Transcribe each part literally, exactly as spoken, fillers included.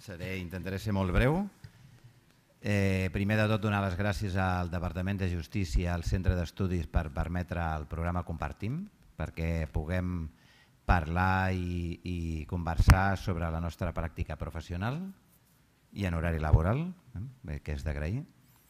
Seré, intentaré ser molt breu. Eh, primer de tot, donar les gràcies al Departament de Justícia, al Centre d'Estudis, per permetre el programa Compartim, perquè puguem parlar i, i conversar sobre la nostra pràctica professional i en horari laboral, eh, que és d'agrair.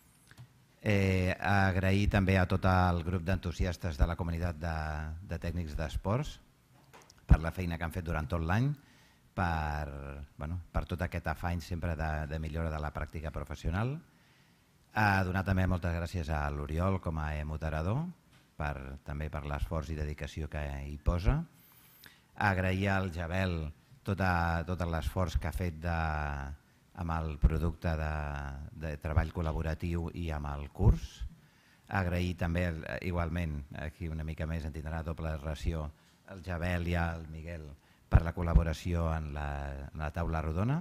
Eh, agrair també a tot el grup d'entusiastes de la comunitat de, de tècnics d'esports per la feina que han fet durant tot l'any, per, bueno, per tot aquest afany sempre de, de millora de la pràctica professional. A donar també moltes gràcies a l'Oriol com a moderador, per, també per l'esforç i dedicació que hi posa. Agrair al Jabel tot, a, tot l'esforç que ha fet de, amb el producte de, de treball col·laboratiu i amb el curs. Agrair també igualment, aquí una mica més en tindrà doble ració, al Jabel i al Miguel per la col·laboració en la, en la taula rodona.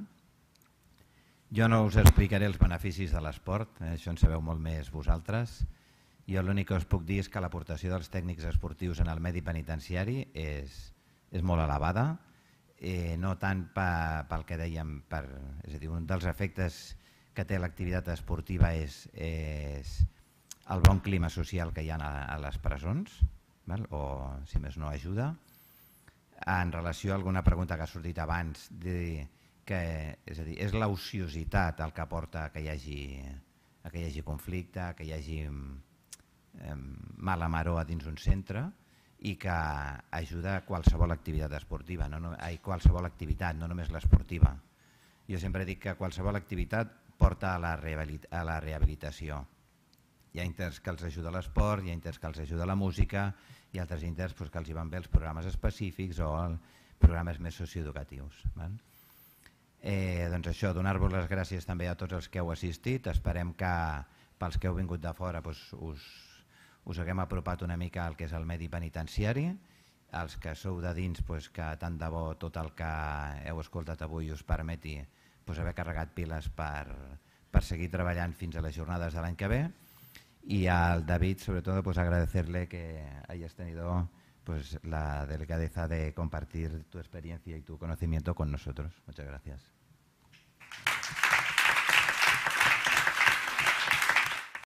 Jo no us explicaré els beneficis de l'esport, eh, això en sabeu molt més vosaltres. Jo l'únic que us puc dir és que l'aportació dels tècnics esportius en el medi penitenciari és, és molt elevada, eh, no tant pa, pel que dèiem, per, és a dir, un dels efectes que té l'activitat esportiva és, és el bon clima social que hi ha a, a les presons, val? O si més no ajuda. En relació a alguna pregunta que ha sortit abans, de, que, és a dir, és l'ociositat el que porta a que hi hagi, a que hi hagi conflicte, que hi hagi eh, mala maror a dins un centre i que ajuda a qualsevol activitat esportiva, no, no, a qualsevol activitat, no només l'esportiva. Jo sempre dic que qualsevol activitat porta a la, a la rehabilitació. Hi ha interns que els ajuda l'esport, hi ha interns que els ajuda la música i altres interns pues, que els hi van bé els programes específics o els programes més socioeducatius. Val? Eh, doncs això, donar-vos les gràcies també a tots els que heu assistit. Esperem que pels que heu vingut de fora pues, us, us haguem apropat una mica al que és el medi penitenciari. Els que sou de dins, pues, que tant de bo tot el que heu escoltat avui us permeti pues, haver carregat piles per, per seguir treballant fins a les jornades de l'any que ve. Y al David, sobre todo, pues agradecerle que hayas tenido pues, la delicadeza de compartir tu experiencia y tu conocimiento con nosotros. Muchas gracias.